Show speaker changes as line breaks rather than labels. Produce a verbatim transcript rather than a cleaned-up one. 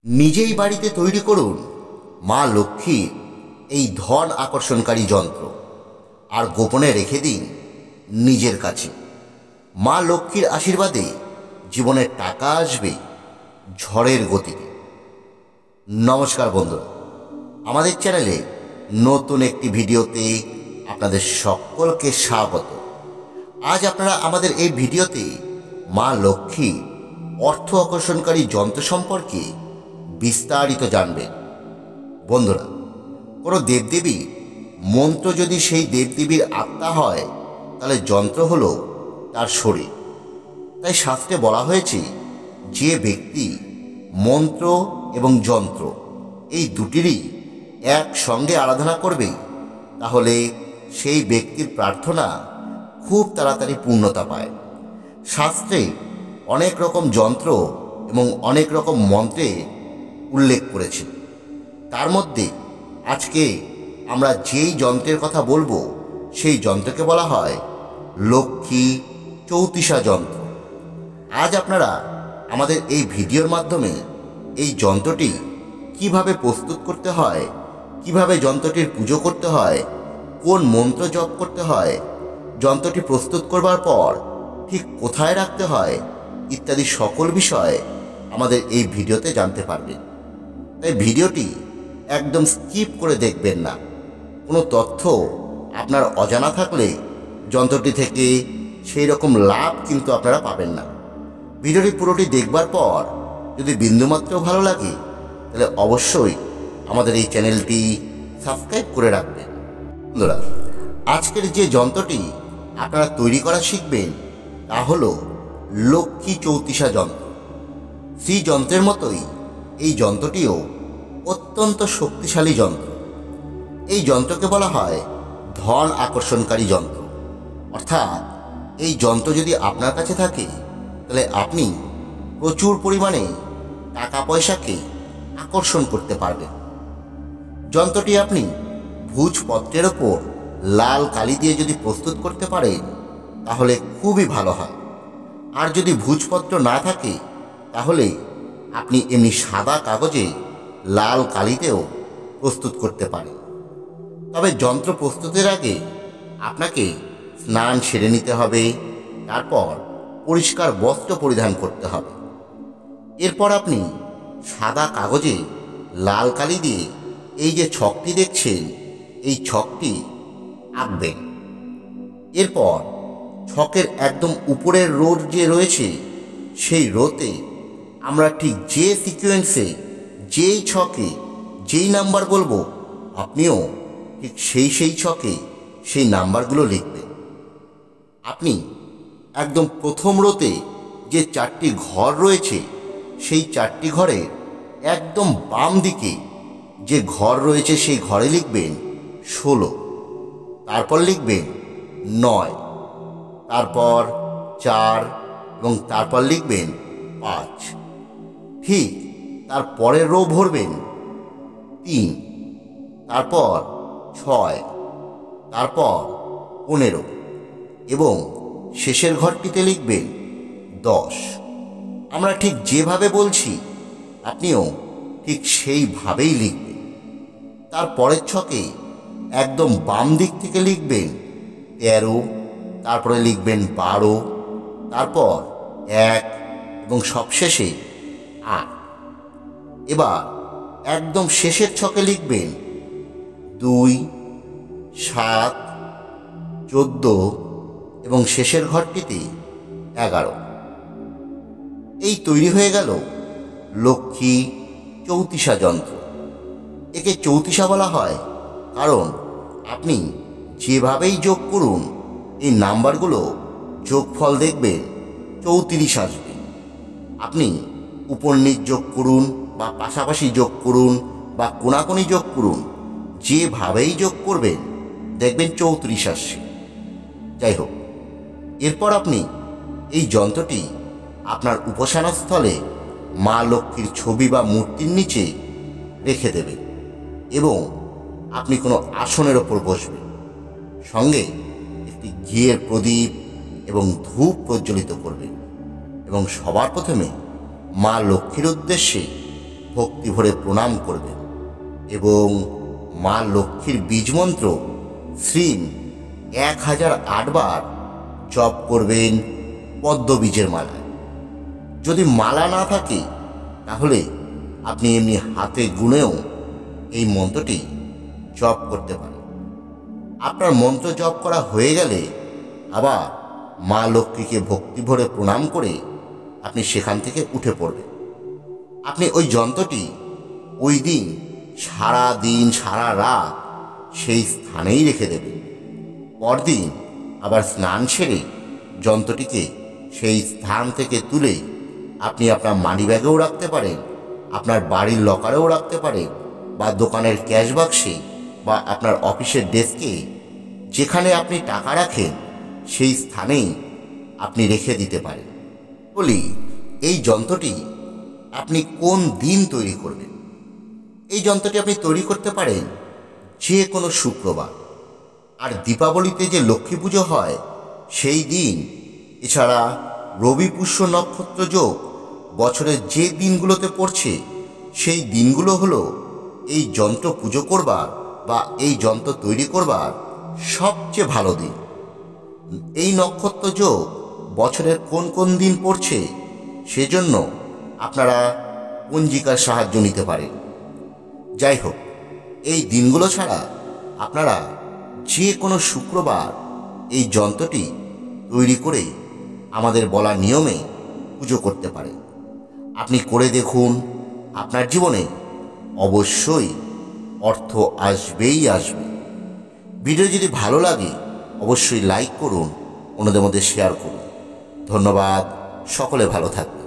নিজেই বাড়িতে তৈরি করুন মা লক্ষ্মীর এই ধন আকর্ষণকারী যন্ত্র আর গোপনে রেখে দিন নিজের কাছে। মা লক্ষ্মীর আশীর্বাদে জীবনে টাকা আসবে ঝড়ের গতিতে। নমস্কার বন্ধুরা, আমাদের চ্যানেলে নতুন একটি ভিডিওতে আপনাদের সকলকে স্বাগত। আজ আপনারা আমাদের এই ভিডিওতে মা লক্ষ্মীর অর্থ আকর্ষণকারী যন্ত্র সম্পর্কে বিস্তারিত জানবেন। বন্ধুরা, কোনো দেবদেবী মন্ত্র যদি সেই দেবদেবীর আত্মা হয়, তাহলে যন্ত্র হলো তার শরীর। তাই শাস্ত্রে বলা হয়েছে, যে ব্যক্তি মন্ত্র এবং যন্ত্র এই দুটিরই একসঙ্গে আরাধনা করবে, তাহলে সেই ব্যক্তির প্রার্থনা খুব তাড়াতাড়ি পূর্ণতা পায়। শাস্ত্রে অনেক রকম যন্ত্র এবং অনেক রকম মন্ত্রে উল্লেখ করেছে। তার মধ্যে আজকে আমরা যেই যন্ত্রের কথা বলবো, সেই যন্ত্রকে বলা হয় লক্ষ্মী চৌতিশা যন্ত্র। আজ আপনারা আমাদের এই ভিডিওর মাধ্যমে এই যন্ত্রটি কিভাবে প্রস্তুত করতে হয়, কিভাবে যন্ত্রটির পুজো করতে হয়, কোন মন্ত্র জপ করতে হয়, যন্ত্রটি প্রস্তুত করবার পর ঠিক কোথায় রাখতে হয় ইত্যাদি সকল বিষয় আমাদের এই ভিডিওতে জানতে পারবেন। তাই ভিডিওটি একদম স্কিপ করে দেখবেন না। কোনো তথ্য আপনার অজানা থাকলে যন্ত্রটি থেকে সেই রকম লাভ কিন্তু আপনারা পাবেন না। ভিডিওটি পুরোটি দেখবার পর যদি বিন্দুমাত্র ভালো লাগে, তাহলে অবশ্যই আমাদের এই চ্যানেলটি সাবস্ক্রাইব করে রাখবেন। বন্ধুরা, আজকের যে যন্ত্রটি আপনারা তৈরি করা শিখবেন, তা হলো লক্ষ্মী চৌতিশা যন্ত্র। সেই যন্ত্রের মতোই এই যন্ত্রটিও অত্যন্ত শক্তিশালী যন্ত্র। এই যন্ত্রকে বলা হয় ধন আকর্ষণকারী যন্ত্র। অর্থাৎ এই যন্ত্র যদি আপনার কাছে থাকে, তাহলে আপনি প্রচুর পরিমাণে টাকা পয়সাকে আকর্ষণ করতে পারবেন। যন্ত্রটি আপনি ভোজপত্রের ওপর লাল কালি দিয়ে যদি প্রস্তুত করতে পারেন, তাহলে খুবই ভালো হয়। আর যদি ভোজপত্র না থাকে, তাহলে আপনি এমনি সাদা কাগজে লাল কালিতেও প্রস্তুত করতে পারেন। তবে যন্ত্র প্রস্তুতের আগে আপনাকে স্নান সেরে নিতে হবে, তারপর পরিষ্কার বস্ত্র পরিধান করতে হবে। এরপর আপনি সাদা কাগজে লাল কালি দিয়ে এই যে ছকটি দেখছেন, এই ছকটি আঁকবেন। এরপর ছকের একদম উপরের রো যে রয়েছে, সেই রোতে আমরা ঠিক যে সিকোয়েন্সে, যেই ছকে যেই নাম্বার বলবো, আপনিও ঠিক সেই সেই ছকে সেই নাম্বারগুলো লিখবেন। আপনি একদম প্রথম রোতে যে চারটি ঘর রয়েছে, সেই চারটি ঘরের একদম বাম দিকে যে ঘর রয়েছে, সেই ঘরে লিখবেন ষোলো, তারপর লিখবেন নয়, তারপর চার এবং তারপর লিখবেন পাঁচ। ঠিক তার পরের রো ভরবেন তিন, তারপর ছয়, তারপর পনেরো এবং শেষের ঘরটিতে লিখবেন দশ। আমরা ঠিক যেভাবে বলছি, আপনিও ঠিক সেইভাবেই লিখবেন। তার পরের ছকে একদম বাম দিক থেকে লিখবেন তেরো, তারপরে লিখবেন বারো, তারপর এক এবং সবশেষে আট। এবার একদম শেষের ছকে লিখবেন দুই, সাত, চোদ্দ এবং শেষের ঘরটিতে এগারো। এই তৈরি হয়ে গেল লক্ষ্মী চৌতিশা যন্ত্র। একে চৌতিশা বলা হয় কারণ আপনি যেভাবেই যোগ করুন, এই নাম্বারগুলো যোগফল দেখবেন চৌত্রিশ আসবে। আপনি উপর নিচ যোগ করুন, বা পাশাপাশি যোগ করুন, বা কোনাকুনি যোগ করুন, যেভাবেই যোগ করবেন দেখবেন চৌত্রিশ আসছে। যাই হোক, এরপর আপনি এই যন্ত্রটি আপনার উপাসনাস্থলে মা লক্ষ্মীর ছবি বা মূর্তির নিচে রেখে দেবেন এবং আপনি কোনো আসনের ওপর বসবেন। সঙ্গে একটি ঘিয়ের প্রদীপ এবং ধূপ প্রজ্বলিত করবেন এবং সবার প্রথমে মা লক্ষ্মীর উদ্দেশ্যে ভক্তি ভরে প্রণাম করবেন এবং মা লক্ষ্মীর বীজমন্ত্র শ্রীম এক হাজার আটবার জপ করবেন পদ্মবীজের মালায়। যদি মালা না থাকে তাহলে আপনি এমনি হাতে গুনেও এই মন্ত্রটি জপ করতে পারেন। আপনার মন্ত্র জপ করা হয়ে গেলে আবার মা লক্ষ্মীকে ভক্তি ভরে প্রণাম করে আপনি সেখান থেকে উঠে পড়বেন। আপনি ওই যন্ত্রটি ওই দিন সারা দিন সারা রাত সেই স্থানেই রেখে দেবেন। পরদিন আবার স্নান সেরে যন্ত্রটিকে সেই স্থান থেকে তুলে আপনি আপনার মানি ব্যাগেও রাখতে পারেন, আপনার বাড়ির লকারেও রাখতে পারেন, বা দোকানের ক্যাশ বাক্সে, বা আপনার অফিসের ডেস্কে, যেখানে আপনি টাকা রাখেন সেই স্থানেই আপনি রেখে দিতে পারেন। বলি, এই যন্ত্রটি আপনি কোন দিন তৈরি করবেন? এই যন্ত্রটি আপনি তৈরি করতে পারেন যে কোনো শুক্রবার। আর দীপাবলিতে যে লক্ষ্মী পুজো হয় সেই দিন, এছাড়া রবি পুষ্য নক্ষত্র যোগ বছরের যে দিনগুলোতে পড়ছে সেই দিনগুলো হলো এই যন্ত্র পুজো করবার বা এই যন্ত্র তৈরি করবার সবচেয়ে ভালো দিন। এই নক্ষত্র যোগ বছরের কোন কোন দিন পড়ছে সেজন্য আপনারা পঞ্জিকার সাহায্য নিতে পারেন। যাই হোক, এই দিনগুলো ছাড়া আপনারা যে কোনো শুক্রবার এই যন্ত্রটি তৈরি করে আমাদের বলা নিয়মে পুজো করতে পারেন। আপনি করে দেখুন, আপনার জীবনে অবশ্যই অর্থ আসবেই আসবে। ভিডিও যদি ভালো লাগে অবশ্যই লাইক করুন, অন্যদের মধ্যে শেয়ার করুন। ধন্যবাদ, সকলে ভালো থাকবেন।